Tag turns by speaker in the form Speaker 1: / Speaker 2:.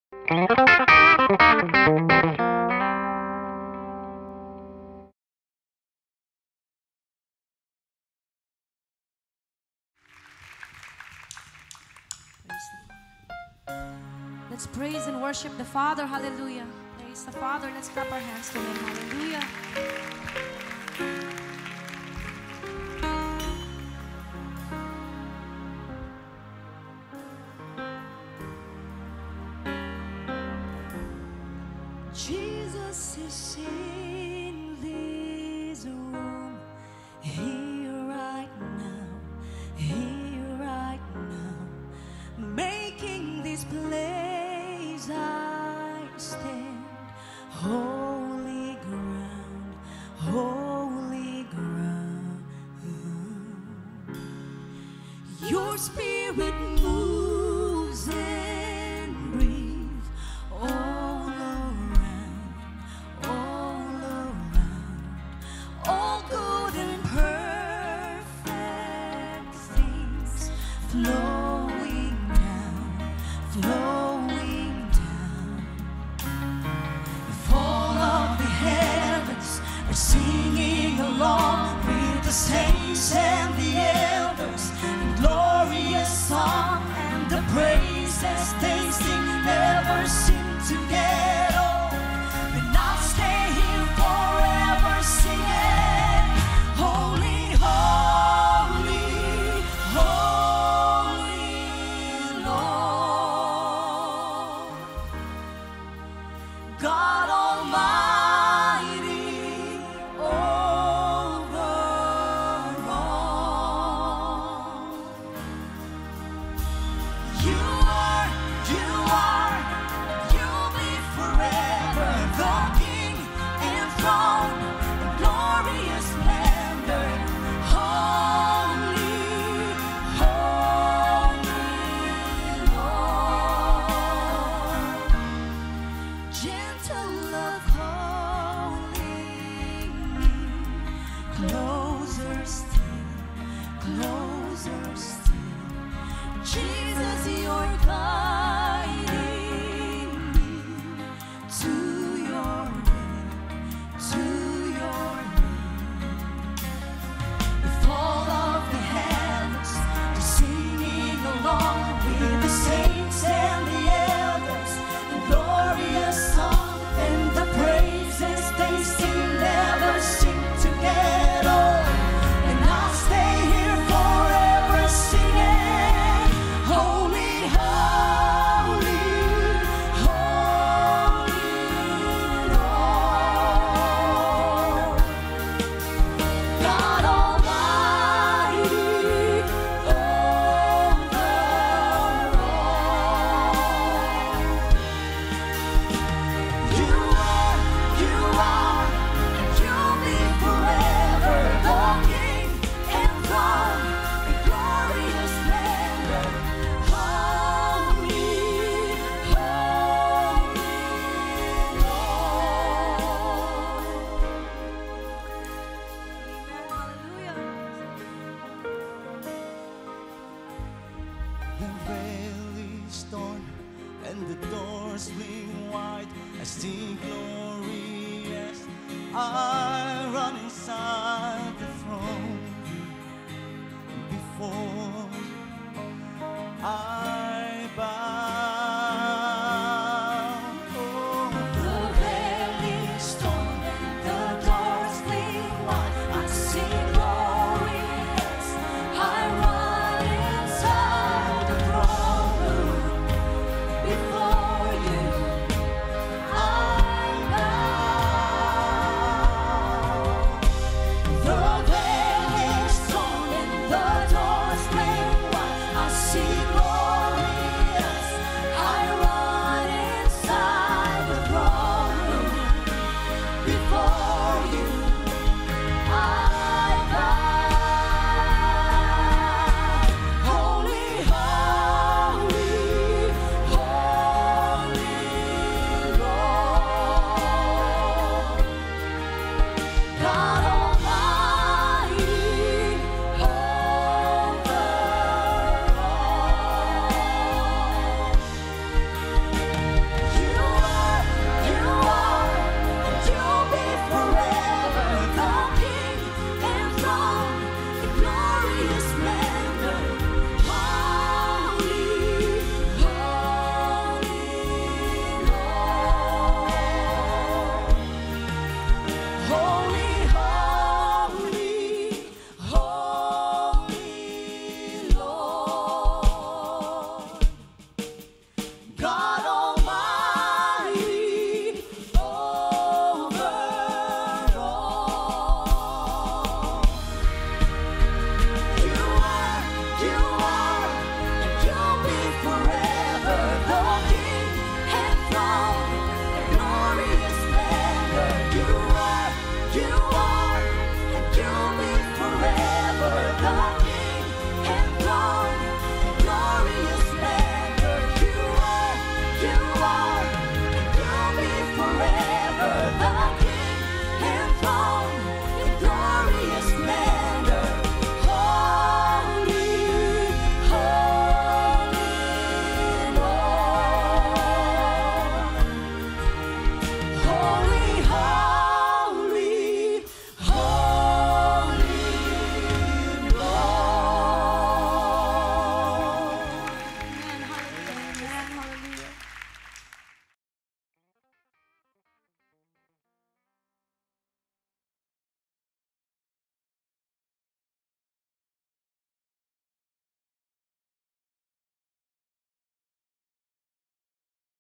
Speaker 1: Let's praise and worship the Father. Hallelujah. Praise the Father. Let's clap our hands to Him. Hallelujah. Jesus is in this room, here right now, here right now, making this place I stand, holy ground, holy ground. Your spirit moves and breathes all around, all around. All good and perfect things flowing down, flowing down. If all of the heavens are singing along with the saints and the elders, in glorious song, and the praises they sing never seem to get old, then I'll stay here forever singing, holy, holy, holy Lord, God Almighty over all. You'll be forever the King enthroned in glorious splendor. Holy, holy Lord, gentle love holding me closer still, closer still. Jesus, you're guiding me to your will, to your will. If all of the heavens are singing along with the saints and the elders, the glorious song and the praises they sing never seem to get old, and I'll stay here forever singing, holy, holy, holy Lord, God Almighty over all. You'll be forever the King enthroned in glorious splendor. Holy, holy Lord.
Speaker 2: The veil is torn and the doors swing wide as the glorious I run inside the throne before